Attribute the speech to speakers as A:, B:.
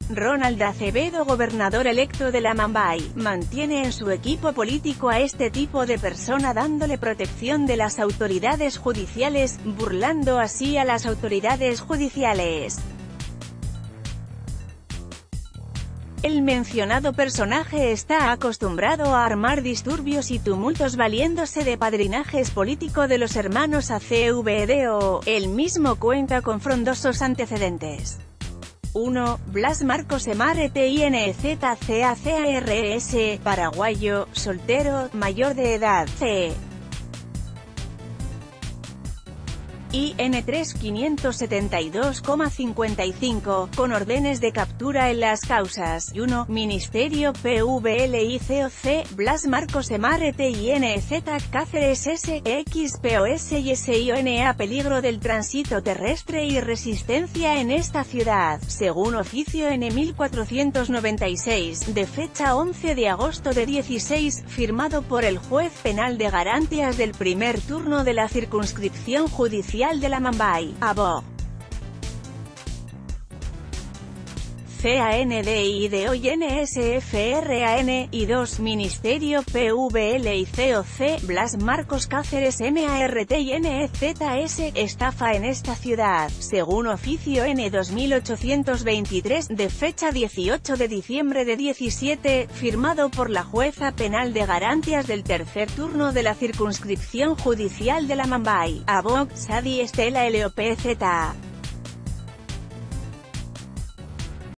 A: Ronald Acevedo, gobernador electo de la Mumbai, mantiene en su equipo político a este tipo de persona dándole protección de las autoridades judiciales, burlando así a las autoridades judiciales. El mencionado personaje está acostumbrado a armar disturbios y tumultos valiéndose de padrinajes político de los hermanos Acevedo. El mismo cuenta con frondosos antecedentes. 1. Blas Marcos Martinez, paraguayo, soltero, mayor de edad, c. IN 3572,55, con órdenes de captura en las causas. 1. Ministerio PVLICOC, Blas Marcos Martinez, Cáceres SXPOS y SIONA. Peligro del tránsito terrestre y resistencia en esta ciudad, según oficio N 1496, de fecha 11 de agosto de 16, firmado por el juez penal de garantías del primer turno de la circunscripción judicial de la Mumbai, Abog. CANDIDOINSFRAN, y 2. Ministerio PVLICOC, Blas Marcos Cáceres MARTINEZS, estafa en esta ciudad, según oficio N 2823, de fecha 18 de diciembre de 17, firmado por la jueza penal de garantías del tercer turno de la circunscripción judicial de la Mumbai, Abog, Sadi Estela LOPZ.